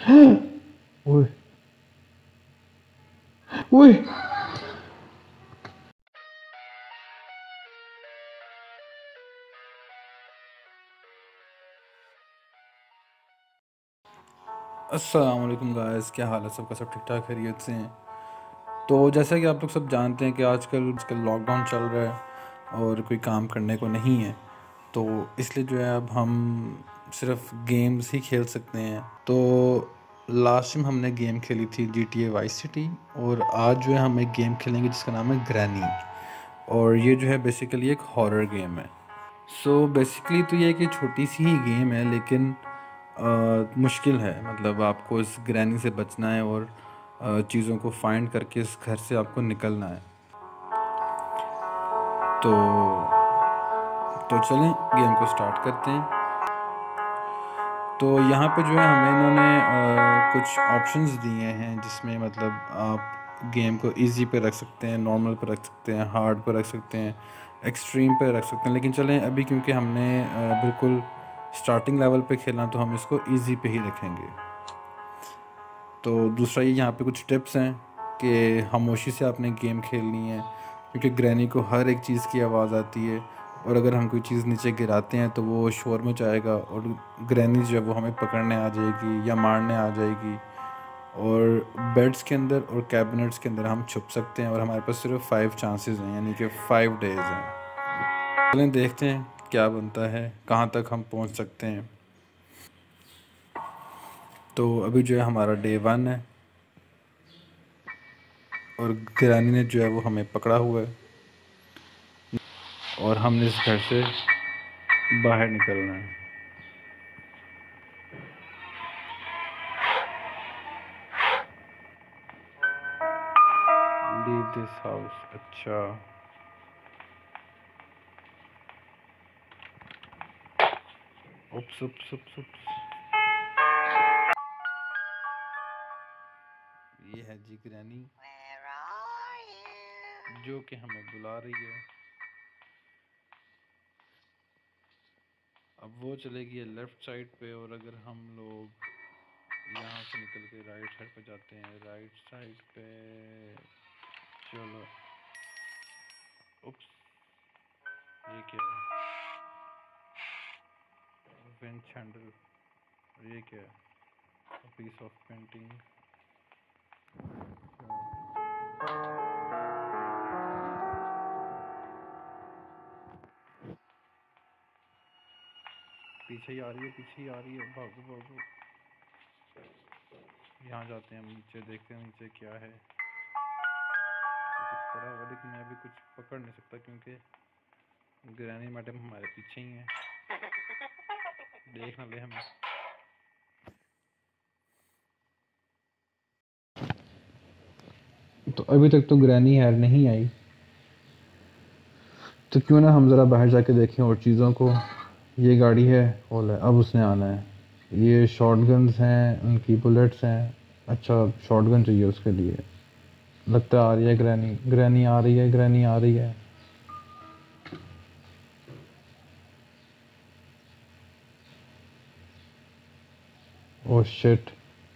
ओए ओए, अस्सलाम वालेकुम गाइस, क्या हाल है सबका? सब ठीक ठाक खैरियत से हैं? तो जैसा कि आप लोग सब जानते हैं कि आजकल लॉकडाउन चल रहा है और कोई काम करने को नहीं है, तो इसलिए जो है अब हम सिर्फ गेम्स ही खेल सकते हैं। तो लास्ट टाइम हमने गेम खेली थी GTA वाइस सिटी, और आज जो है हम एक गेम खेलेंगे जिसका नाम है ग्रैनी, और ये जो है बेसिकली एक हॉरर गेम है। सो बेसिकली तो ये एक छोटी सी ही गेम है, लेकिन मुश्किल है। मतलब आपको इस ग्रैनी से बचना है और चीज़ों को फाइंड करके इस घर से आपको निकलना है। तो चलें गेम को स्टार्ट करते हैं। तो यहाँ पे जो है हमें इन्होंने कुछ ऑप्शंस दिए हैं, जिसमें मतलब आप गेम को इजी पे रख सकते हैं, नॉर्मल पे रख सकते हैं, हार्ड पे रख सकते हैं, एक्सट्रीम पे रख सकते हैं। लेकिन चलें अभी क्योंकि हमने बिल्कुल स्टार्टिंग लेवल पे खेलना, तो हम इसको इजी पे ही रखेंगे। तो दूसरा ये यहाँ पे कुछ टिप्स हैं कि खामोशी से आपने गेम खेलनी है, क्योंकि ग्रैनी को हर एक चीज़ की आवाज़ आती है, और अगर हम कोई चीज़ नीचे गिराते हैं तो वो शोर मचाएगा और ग्रैनी जो है वो हमें पकड़ने आ जाएगी या मारने आ जाएगी। और बेड्स के अंदर और कैबिनेट्स के अंदर हम छुप सकते हैं, और हमारे पास सिर्फ 5 चांसेस हैं, यानी कि 5 डेज़ हैं। चलें देखते हैं क्या बनता है, कहाँ तक हम पहुँच सकते हैं। तो अभी जो है हमारा डे 1 है, और ग्रैनी ने जो है वो हमें पकड़ा हुआ है, और हमने इस घर से बाहर निकलना है। Leave this house. अच्छा, उप्स उप्स उप्स उप्स। ये है जी ग्रैनी, जो कि हमें बुला रही है। अब वो चलेगी लेफ़्ट साइड पे, और अगर हम लोग यहाँ से निकल के राइट साइड पे जाते हैं, राइट साइड पे चलो। उप्स, ये क्या है? Winch handle. ये क्या है? Piece of painting. पीछे ही आ रही है, पीछे ही आ रही है, भागो भागो। यहाँ जाते हैं हम, नीचे देखते हैं नीचे क्या है। कुछ पड़ा होगा, लेकिन मैं अभी कुछ पकड़ नहीं सकता क्योंकि ग्रैनी मैडम हमारे पीछे ही हैं, देख ना ले हमें। तो अभी तक तो ग्रैनी यार नहीं आई, तो क्यों ना हम ज़रा बाहर जाके देखें और चीज़ों को। ये गाड़ी है, ओला, अब उसने आना है। ये शॉटगन्स हैं, उनकी बुलेट्स हैं। अच्छा, शॉटगन चाहिए उसके लिए। लगता है आ रही है ग्रैनी, ग्रैनी आ रही है, ग्रैनी आ रही है। Oh shit.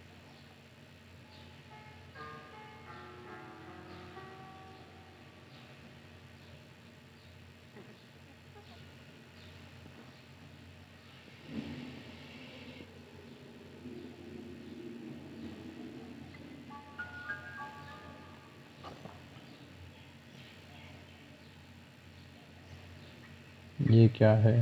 ये क्या है?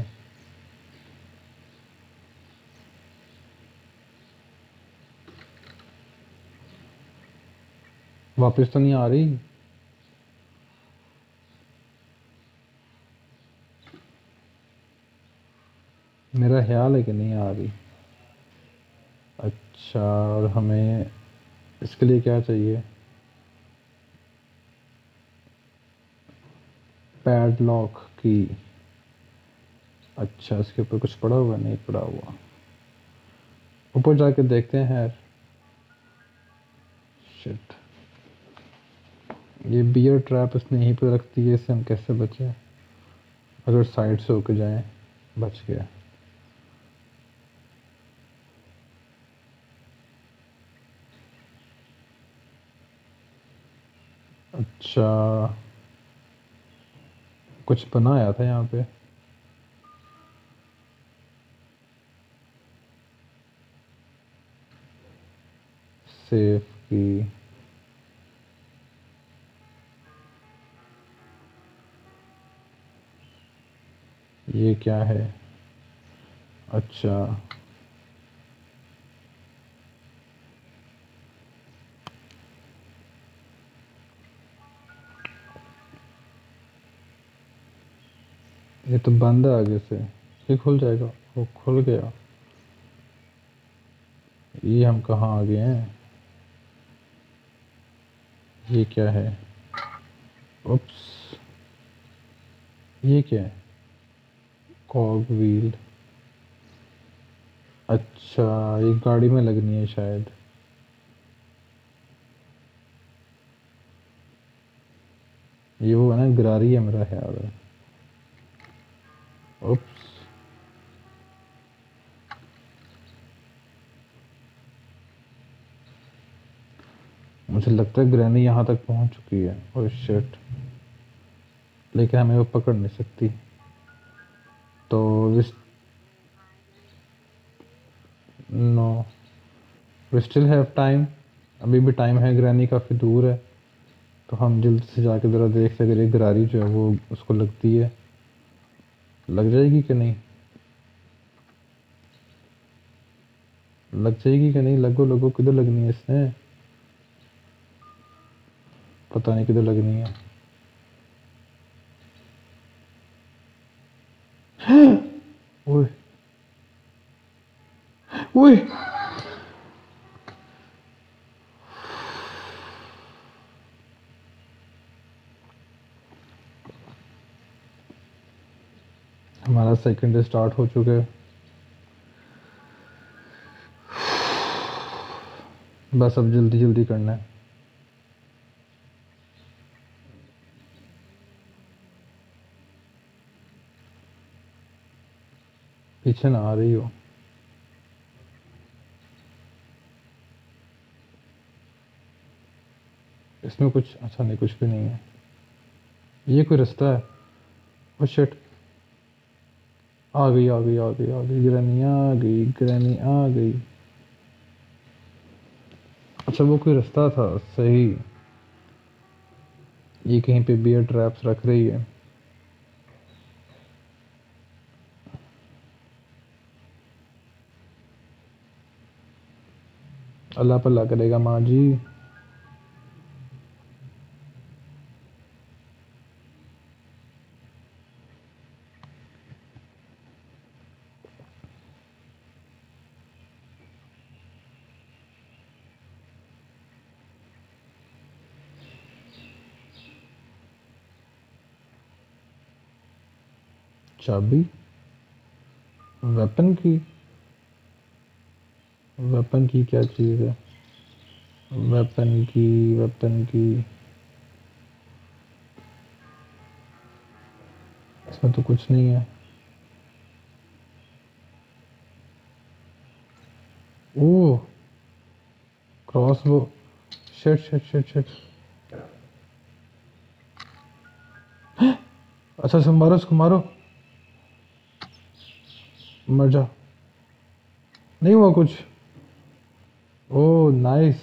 वापस तो नहीं आ रही? मेरा ख्याल है कि नहीं आ रही। अच्छा, और हमें इसके लिए क्या चाहिए? पैडलॉक की। अच्छा, इसके ऊपर कुछ पड़ा हुआ? नहीं पड़ा हुआ। ऊपर जाके देखते हैं यार। शिट, ये बियर ट्रैप इसने यहीं पर रख दी है, इससे हम कैसे बचें? अगर साइड से होके जाएं, बच गया। अच्छा, कुछ बनाया था यहाँ पे। सेफ की। ये क्या है? अच्छा, ये तो बंद है आगे से। ये खुल जाएगा। वो खुल गया। ये हम कहाँ आ गए हैं? ये क्या है? उप्स। ये क्या है? Cog wheel. अच्छा, ये गाड़ी में लगनी है शायद। ये वो है ना, गरारी है मेरा ख्याल है। उप्स। मुझे लगता है ग्रैनी यहाँ तक पहुँच चुकी है। Oh shit. लेकिन हमें वो पकड़ नहीं सकती। तो wish no, we still have time. अभी भी टाइम है, ग्रैनी काफ़ी दूर है। तो हम जल्द से जाके ज़रा देख सके अगर ये गरारी जो है वो उसको लगती है। लग जाएगी कि नहीं? लग जाएगी कि नहीं? लगो लगो, किधर लगनी है इसने? पता नहीं किधर लगनी है। ओए ओए। हमारा सेकंड स्टार्ट हो चुका है। बस अब जल्दी जल्दी करना है। पीछे ना आ रही हो। इसमें कुछ अच्छा नहीं, कुछ भी नहीं है। ये कोई रास्ता है? Oh shit. आ गई आ गई आ गई आ गई, ग्रैनी आ गई, ग्रैनी आ गई। अच्छा, वो कोई रास्ता था सही। ये कहीं पे बियर ट्रैप्स रख रही है। अल्लाह पल्ला करेगा माँ जी। चाबी? वेपन की? वेपन की क्या चीज़ है? वेपन की, वेपन की। इसमें तो कुछ नहीं है। Oh, crossbow. Shit shit shit shit. अच्छा अच्छा, मारो उसको, मारो। मर जा। नहीं हुआ कुछ? Oh nice.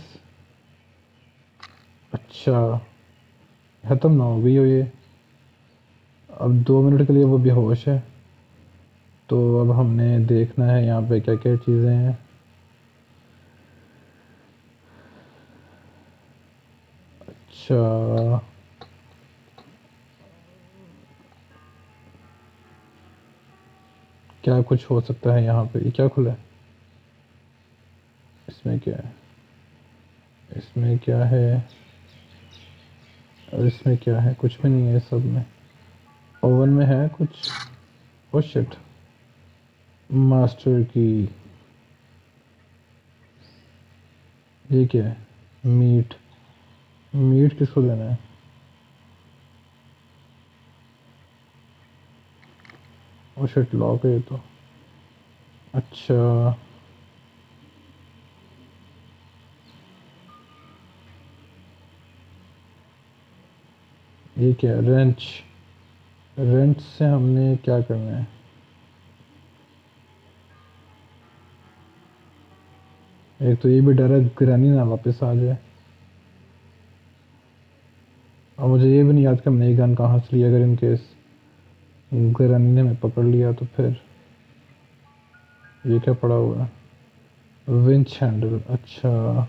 अच्छा, खत्म ना हो गई हो ये। अब 2 मिनट के लिए वो बेहोश है। तो अब हमने देखना है यहाँ पे क्या क्या चीज़ें हैं। अच्छा, क्या कुछ हो सकता है यहाँ पे? ये क्या खुला है? इसमें क्या है? इसमें क्या है? और इसमें क्या है? कुछ भी नहीं है सब में। ओवन में है कुछ? Oh shit. मास्टर की। ये क्या है? मीट। मीट किसको देना है? ओ शिट, लॉक है ये तो। अच्छा, ये क्या है? रेंच। रेंच से हमने क्या करना है? एक तो ये भी डर है ग्रैनी ना वापस आ जाए, और मुझे ये भी नहीं याद कि हमने ये गन कहाँ से लिया। अगर इन केस ग्रैनी ने हमें पकड़ लिया तो फिर। ये क्या पड़ा हुआ है? Winch handle. अच्छा,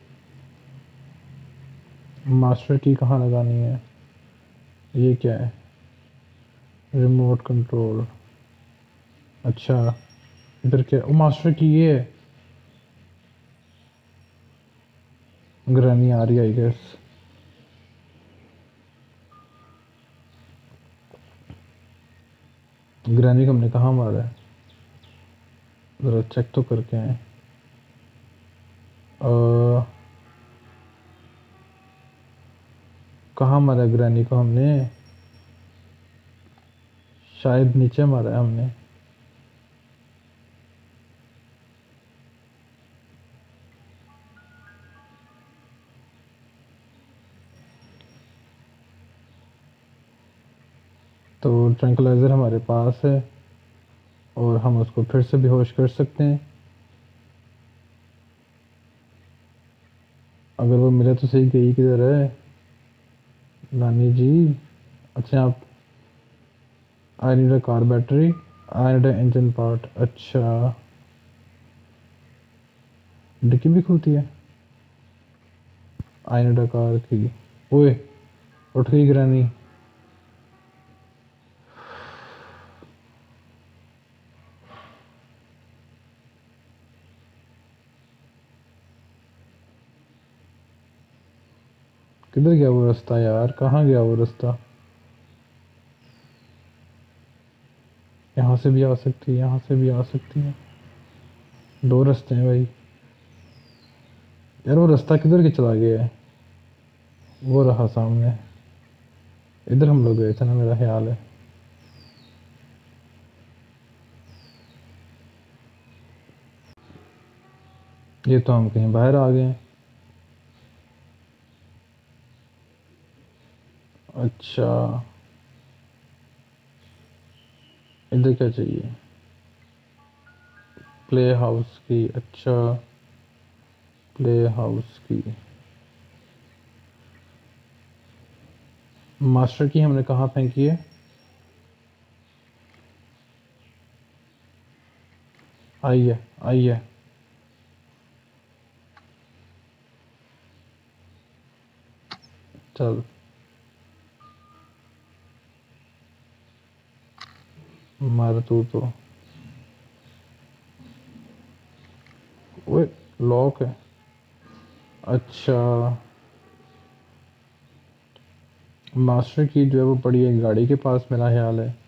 मास्टर की कहाँ लगानी है? ये क्या है? Remote control. अच्छा, इधर क्या? ओ, मास्टर की ये है। ग्रैनी आ रही है आई गेस। ग्रैनी को हमने कहाँ मारा है? ज़रा चेक तो करके आए। कहाँ मारा है ग्रैनी को हमने? शायद नीचे मारा है हमने। तो ट्रैंक्विलाइज़र हमारे पास है और हम उसको फिर से बेहोश कर सकते हैं अगर वो मिले तो सही। गई किधर है नानी जी? अच्छा, आप I need a car battery, I need a engine part. अच्छा, डिक्की भी खुलती है। आई नीड अ कार की। ओए, उठ गई ग्रैनी। किधर गया वो रास्ता यार? कहाँ गया वो रास्ता? यहाँ से भी आ सकती है, यहाँ से भी आ सकती है। दो रास्ते हैं भाई। यार वो रास्ता किधर के चला गया है? वो रहा सामने। इधर हम लोग गए थे ना, मेरा ख्याल है। ये तो हम कहीं बाहर आ गए हैं। अच्छा, इधर क्या चाहिए? प्ले हाउस की। अच्छा, प्ले हाउस की। मास्टर की हमने कहाँ फेंकी है? आई है, आई है। चल, मार तू तो। ओए, लॉक है। अच्छा, मास्टर की जो है वो पड़ी है गाड़ी के पास, मेरा ख्याल है।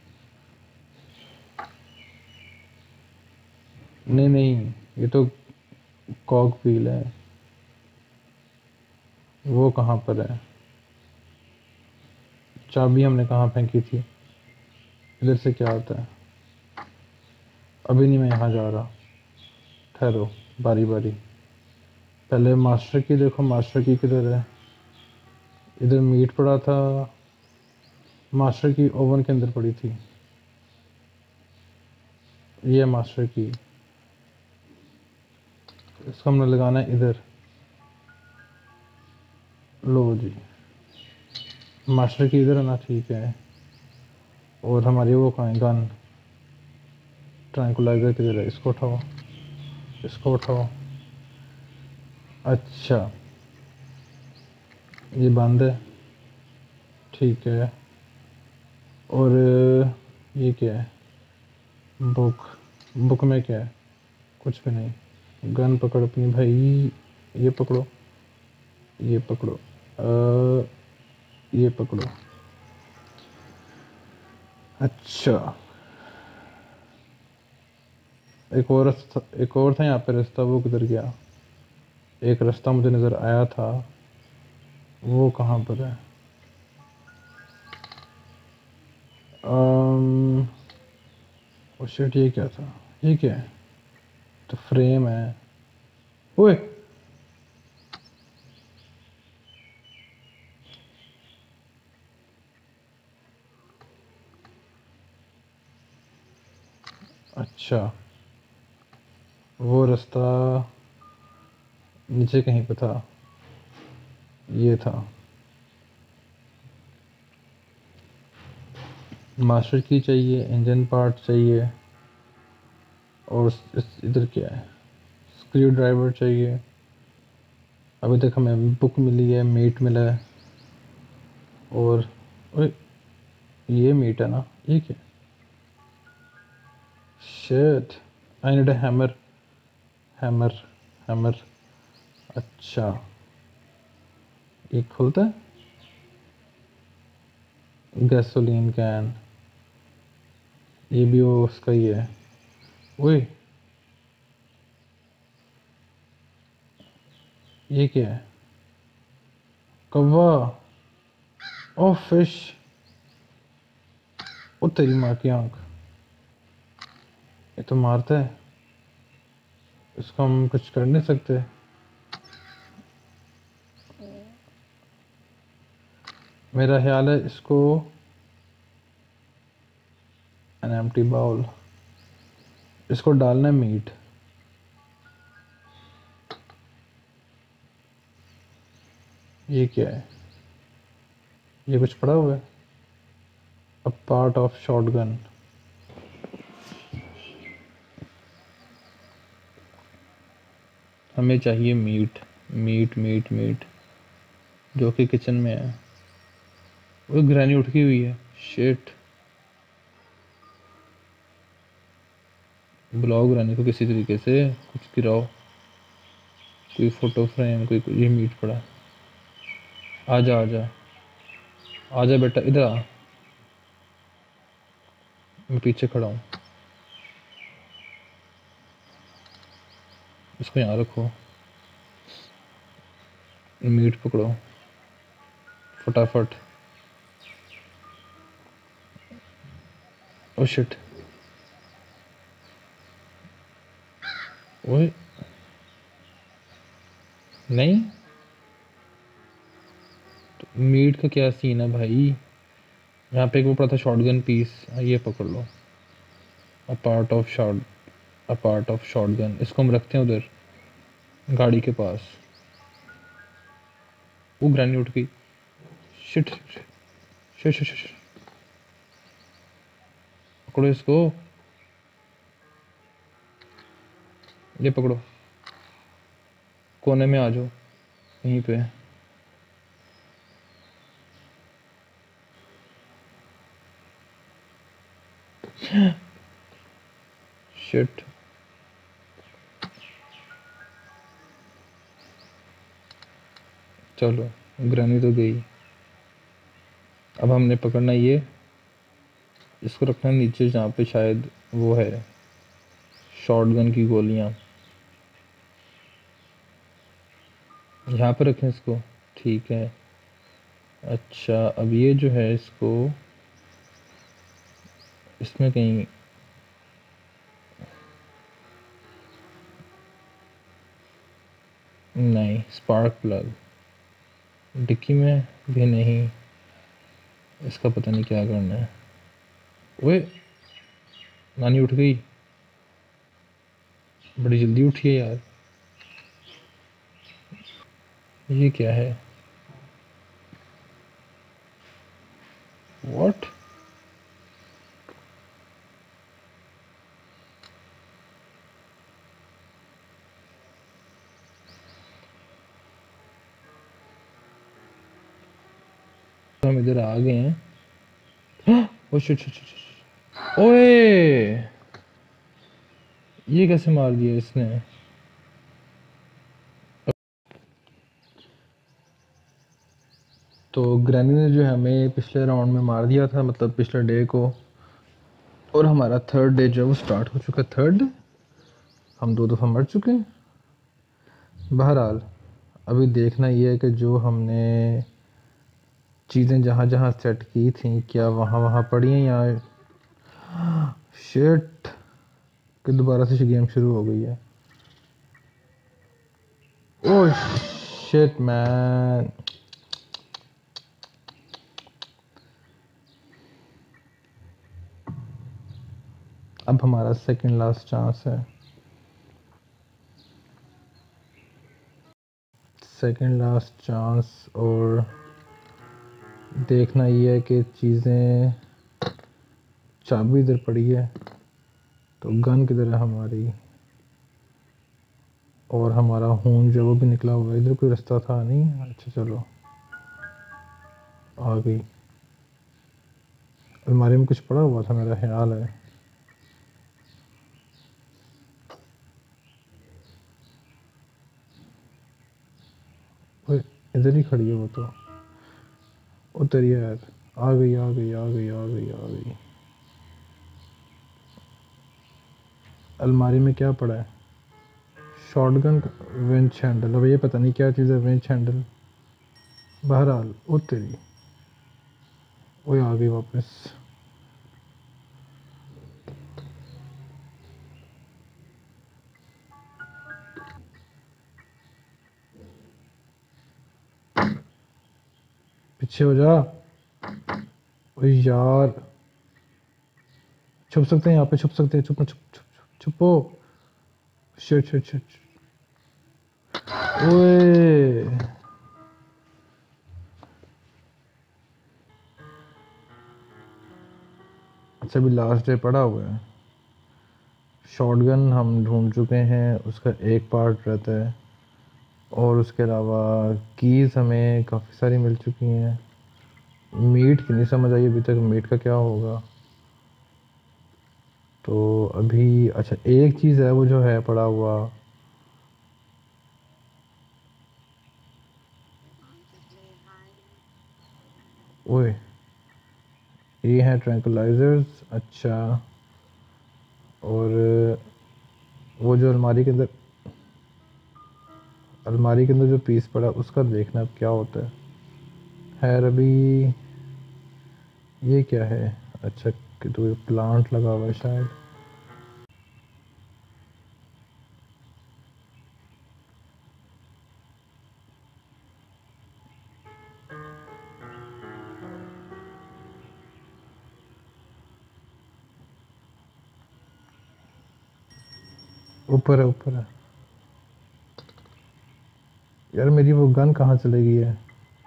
नहीं नहीं, ये तो कॉक व्हील है। वो कहाँ पर है? चाबी हमने कहाँ फेंकी थी? इधर से क्या होता है? अभी नहीं, मैं यहाँ जा रहा। ठहरो, बारी बारी। पहले मास्टर की देखो, मास्टर की किधर है? इधर मीट पड़ा था। मास्टर की ओवन के अंदर पड़ी थी। ये मास्टर की। इसको हमने लगाना है इधर। लो जी, मास्टर की इधर है ना? ठीक है। और हमारी वो कहाँ है गन? ट्रैंकुलाइजर किधर है? इसको उठाओ, इसको उठाओ। अच्छा, ये बंद है। ठीक है। और ये क्या है? बुक। बुक में क्या है? कुछ भी नहीं। गन पकड़ अपनी भाई। ये पकड़ो, ये पकड़ो, ये पकड़ो। अच्छा, एक और रास्ता, एक और था यहाँ पे रास्ता। वो किधर गया? एक रास्ता मुझे नज़र आया था। वो कहाँ पर है? अम्म ओ शिट, ये क्या था? ये क्या है? तो फ्रेम है। ओए, अच्छा, वो रास्ता नीचे कहीं पे था, ये था। मास्टर की चाहिए, इंजन पार्ट चाहिए, और इधर क्या है, स्क्रू ड्राइवर चाहिए। अभी तक हमें बुक मिली है, मीट मिला है, और ओए, ये मीट है ना, ये क्या, shit, I need a hammer, hammer, hammer. अच्छा, ये खुलता है, गैसोलीन कैन, ये भी वो उसका ही है। ओए, ये क्या है, कौवा, ओ फिश, ओ तेरी माँ की आंख, ये तो मारता है, इसको हम कुछ कर नहीं सकते। मेरा ख्याल है इसको, एन एम्प्टी बाउल, इसको डालना है मीट। ये क्या है, ये कुछ पड़ा हुआ है, अ पार्ट ऑफ शॉटगन। हमें चाहिए मीट, मीट मीट मीट, जो कि किचन में है। वो ग्रैनी उठी हुई है, शिट, बुलाओ ग्रैनी को किसी तरीके से, कुछ गिराओ, कोई फोटो फ्रेम, कोई ये मीट पड़ा। आजा आजा, आजा बेटा, इधर आ, मैं पीछे खड़ा हूँ। इसको यहाँ रखो, मीट पकड़ो फटाफट। ओ शिट, ओए, नहीं, तो मीट का क्या सीन है भाई, यहाँ पे एक वो पड़ा था शॉटगन पीस, ये पकड़ लो, a part of shot, a part of shotgun, इसको हम रखते हैं उधर गाड़ी के पास। वो ग्रैनी उठ गई, shit shit shit shit shit, पकड़ो इसको, ये पकड़ो, कोने में आ जाओ, यहीं पे। शिट, चलो, ग्रैनी तो गई। अब हमने पकड़ना ये, इसको रखना नीचे जहाँ पे शायद वो है, शॉटगन की गोलियाँ, यहाँ पे रखें इसको, ठीक है। अच्छा, अब ये जो है इसको इसमें कहीं, नहीं, स्पार्क प्लग डिक्की में भी नहीं, इसका पता नहीं क्या करना है। ओए, नानी उठ गई, बड़ी जल्दी उठी है यार, ये क्या है, व्हाट, तो हम इधर आ गए हैं। ओ शिट शिट शिट, ओए, ये कैसे मार दिया इसने। तो ग्रैनी ने जो है हमें पिछले राउंड में मार दिया था, मतलब पिछले डे को, और हमारा थर्ड डे जो है वो स्टार्ट हो चुका है। थर्ड डे हम 2 दफ़ा मर चुके हैं। बहरहाल, अभी देखना ये है कि जो हमने चीज़ें जहाँ जहाँ सेट की थी, क्या वहाँ वहाँ पड़ी हैं, या शिट कि दोबारा से गेम शुरू हो गई है। ओह शिट मैन, अब हमारा सेकंड लास्ट चांस है। सेकंड लास्ट चांस, और देखना ये है कि चीज़ें, चाबी इधर पड़ी है तो गन किधर है हमारी, और हमारा खून जो वो भी निकला हुआ है। इधर कोई रास्ता था नहीं। अच्छा चलो, आ गई। अलमारी में कुछ पड़ा हुआ था मेरा ख्याल है। ओए, इधर ही खड़ी है वो तो। उतरी यार, आ गई आ गई आ गई आ गई आ गई। अलमारी में क्या पड़ा है? Shotgun, winch handle. अब ये पता नहीं क्या चीज़ है विंच हैंडल। बहरहाल उतरी। वो आ गई वापस। पीछे हो जा। ओ यार, छुप सकते हैं यहाँ पे, छुप सकते हैं। छुप छुप छुप छुपो। Shit shit shit. ओए, अच्छा अभी लास्ट डे पड़ा हुआ है। शॉटगन हम ढूंढ चुके हैं, उसका एक पार्ट रहता है, और उसके अलावा कीज़ हमें काफ़ी सारी मिल चुकी हैं। मीट की नहीं समझ आई अभी तक, मीट का क्या होगा। तो अभी अच्छा एक चीज़ है वो जो है पड़ा हुआ। ओए, ये हैं ट्रैंकुलाइजर्स। अच्छा, और वो जो अलमारी के अंदर जो पीस पड़ा उसका देखना अब क्या होता है। खैर अभी ये क्या है? अच्छा, कि तो प्लांट लगा हुआ है शायद। ऊपर है ऊपर है। यार मेरी वो गन कहाँ चली गई है?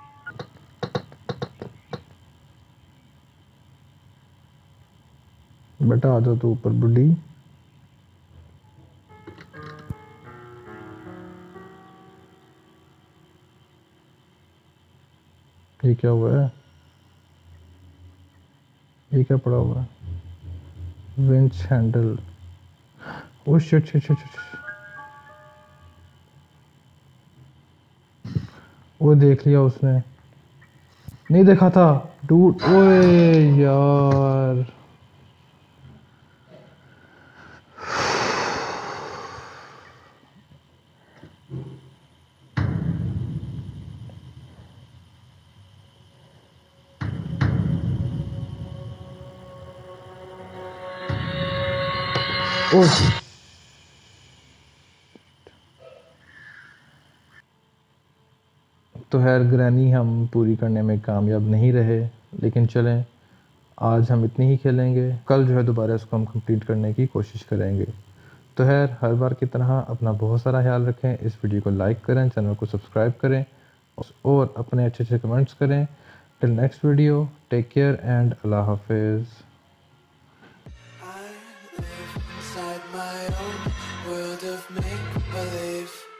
बेटा आ जाओ तो ऊपर बुढ़ी। ये क्या हुआ है? ये क्या पड़ा हुआ है? Winch handle. Oh shit shit shit shit. वो देख लिया उसने, नहीं देखा था डूड। ओए यार, ओ तो खैर ग्रैनी हम पूरी करने में कामयाब नहीं रहे, लेकिन चलें, आज हम इतनी ही खेलेंगे। कल जो है दोबारा इसको हम कंप्लीट करने की कोशिश करेंगे। तो खैर हर बार की तरह अपना बहुत सारा ख्याल रखें, इस वीडियो को लाइक करें, चैनल को सब्सक्राइब करें, और अपने अच्छे अच्छे कमेंट्स करें। Till next video, take care and अल्लाह हाफिज़। I live inside my own world of make-believe.